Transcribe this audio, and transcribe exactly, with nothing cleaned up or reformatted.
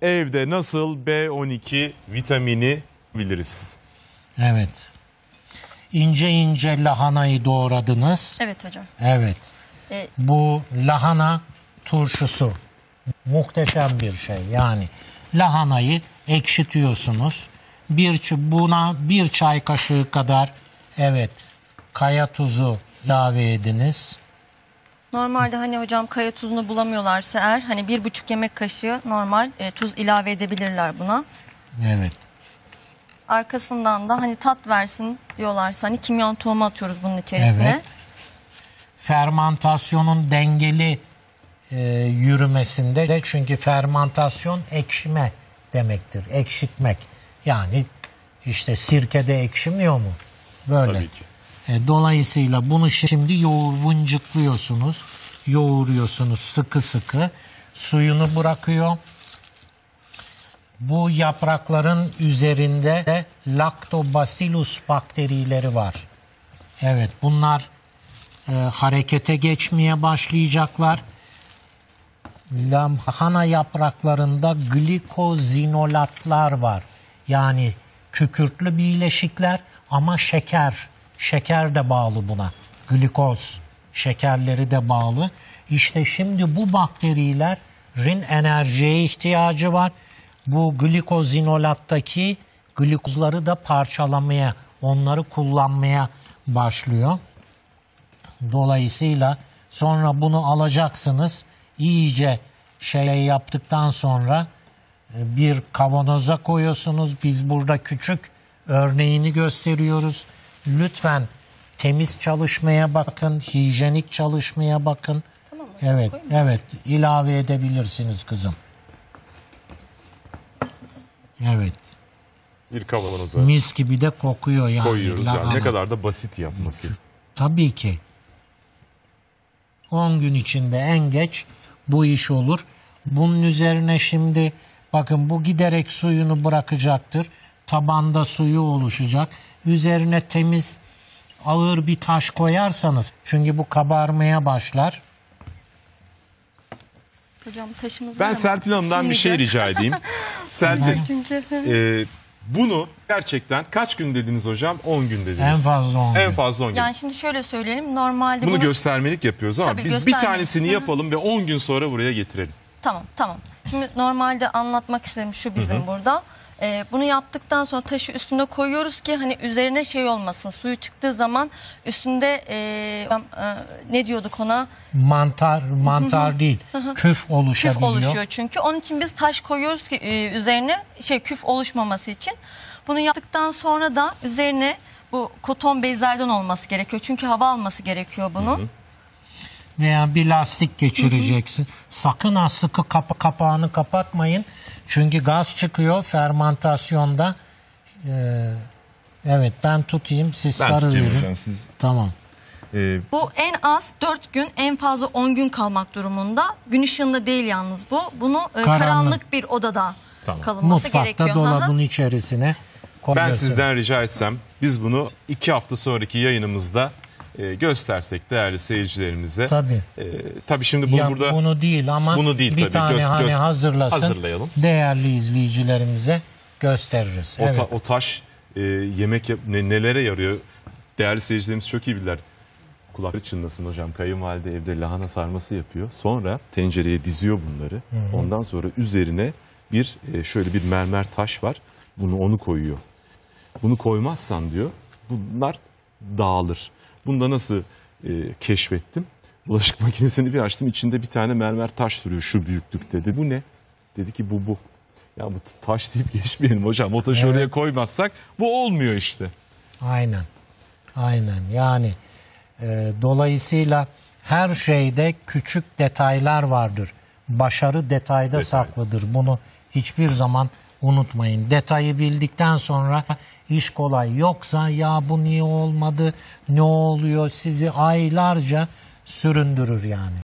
evde nasıl B on iki vitamini biliriz? Evet. İnce ince lahanayı doğradınız. Evet hocam. Evet. E, Bu lahana turşusu muhteşem bir şey. Yani lahanayı ekşitiyorsunuz. Bir buna bir çay kaşığı kadar evet kaya tuzu ilave ediniz. Normalde hani hocam kaya tuzunu bulamıyorlarsa eğer hani bir buçuk yemek kaşığı normal e, tuz ilave edebilirler buna. Evet. Arkasından da hani tat versin diyorlarsa hani kimyon tohumu atıyoruz bunun içerisine. Evet. Fermantasyonun dengeli e, yürümesinde de çünkü fermantasyon ekşime demektir. Ekşitmek. Yani işte sirkede ekşimiyor mu? Böyle. Tabii ki. E, dolayısıyla bunu şimdi yoğurvuncukluyorsunuz. Yoğuruyorsunuz sıkı sıkı. Suyunu bırakıyor. Bu yaprakların üzerinde de Lactobacillus bakterileri var. Evet, bunlar e, harekete geçmeye başlayacaklar. Lahana yapraklarında glikozinolatlar var. Yani kükürtlü bileşikler ama şeker. Şeker de bağlı buna. Glikoz şekerleri de bağlı. İşte şimdi bu bakterilerin enerjiye ihtiyacı var. Bu glikozinolattaki glikozları da parçalamaya, onları kullanmaya başlıyor. Dolayısıyla sonra bunu alacaksınız. İyice şey yaptıktan sonra bir kavanoza koyuyorsunuz. Biz burada küçük örneğini gösteriyoruz. Lütfen temiz çalışmaya bakın, hijyenik çalışmaya bakın. Tamam mı? Evet, Koyayım. evet. İlave edebilirsiniz kızım. Evet. Bir kavanoza Mis gibi de kokuyor yani. koyuyoruz. Yani. Ne lahana. kadar da basit yapması. Tabii ki. on gün içinde en geç bu iş olur. Bunun üzerine şimdi bakın bu giderek suyunu bırakacaktır. Tabanda suyu oluşacak. Üzerine temiz ağır bir taş koyarsanız çünkü bu kabarmaya başlar. Hocam taşımız var Ben ama Serpil Hanım'dan bir şey sığmayacak. rica edeyim. Serpil, Çünkü e, bunu gerçekten kaç gün dediniz hocam? on gün dediniz. En fazla on gün. En fazla on gün. yani şimdi şöyle söyleyelim. Normalde Bunu bunu... göstermelik yapıyoruz ama Tabii, biz bir göstermelik. tanesini Hı hı. yapalım ve on gün sonra buraya getirelim. Tamam tamam. Şimdi normalde anlatmak istediğim şu bizim Hı hı. burada. Ee, bunu yaptıktan sonra taşı üstüne koyuyoruz ki hani üzerine şey olmasın. Suyu çıktığı zaman üstünde e, e, ne diyorduk ona? Mantar, mantar değil. Küf oluşabiliyor. Küf oluşuyor çünkü. Onun için biz taş koyuyoruz ki e, üzerine şey küf oluşmaması için. Bunu yaptıktan sonra da üzerine bu koton bezlerden olması gerekiyor. Çünkü hava alması gerekiyor bunu. Hı hı. Veya bir lastik geçireceksin. Sakın ha sıkı kapa kapağını kapatmayın. Çünkü gaz çıkıyor fermantasyonda. Ee, evet ben tutayım siz Ben sarı tutayım verin. hocam siz. Tamam. E, Bu en az dört gün en fazla on gün kalmak durumunda. Gün ışığında değil yalnız bu. Bunu e, Karanlık. karanlık bir odada Tamam. kalınması Mutfakta gerekiyor. Hı hı. dolabın içerisine ben koyuyorsun. sizden rica etsem biz bunu iki hafta sonraki yayınımızda e, göstersek değerli seyircilerimize. Tabii. E, tabii şimdi bunu Ya burada bunu değil ama Bunu değil bir tabii. tane Göz- hani göz- hazırlasın. hazırlayalım. Değerli izleyicilerimize gösteririz. O, Evet. ta- o taş e, yemek yap- ne- nelere yarıyor? Değerli seyircilerimiz çok iyi bilirler. Kulakları çınlasın hocam. Kayınvalide evde lahana sarması yapıyor. Sonra tencereye diziyor bunları. Hı hı. Ondan sonra üzerine bir e, şöyle bir mermer taş var. Bunu onu koyuyor. Bunu koymazsan diyor bunlar dağılır. Bunu da nasıl e, keşfettim? Bulaşık makinesini bir açtım. İçinde bir tane mermer taş duruyor şu büyüklükte. Dedi bu ne? Dedi ki bu bu. Ya bu taş deyip geçmeyelim hocam. O taşı Evet. oraya koymazsak bu olmuyor işte. Aynen. Aynen. Yani e, dolayısıyla her şeyde küçük detaylar vardır. Başarı detayda Detay. saklıdır. Bunu hiçbir zaman unutmayın. Detayı bildikten sonra iş kolay. Yoksa ya bu niye olmadı, ne oluyor sizi aylarca süründürür yani.